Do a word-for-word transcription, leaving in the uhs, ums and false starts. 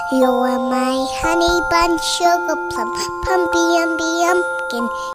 You're my honey bun, sugar plum, pumpy umby umpkin.